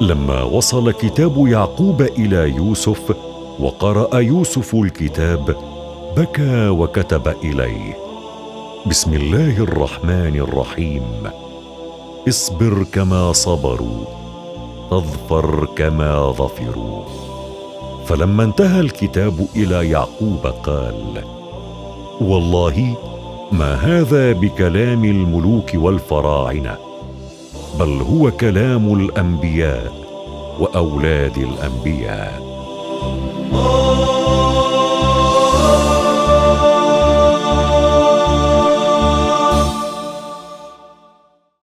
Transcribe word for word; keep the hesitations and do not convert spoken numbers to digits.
لما وصل كتاب يعقوب إلى يوسف وقرأ يوسف الكتاب بكى وكتب إليه: بسم الله الرحمن الرحيم، اصبر كما صبروا، تظفر كما ظفروا. فلما انتهى الكتاب إلى يعقوب قال: والله ما هذا بكلام الملوك والفراعنة، بل هو كلام الأنبياء وأولاد الأنبياء.